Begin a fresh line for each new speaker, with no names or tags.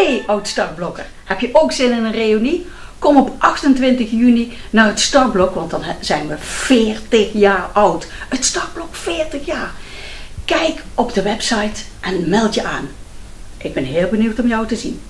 Hey oud-startblokker, heb je ook zin in een reunie? Kom op 28 juni naar het startblok, want dan zijn we 40 jaar oud. Het startblok 40 jaar. Kijk op de website en meld je aan. Ik ben heel benieuwd om jou te zien.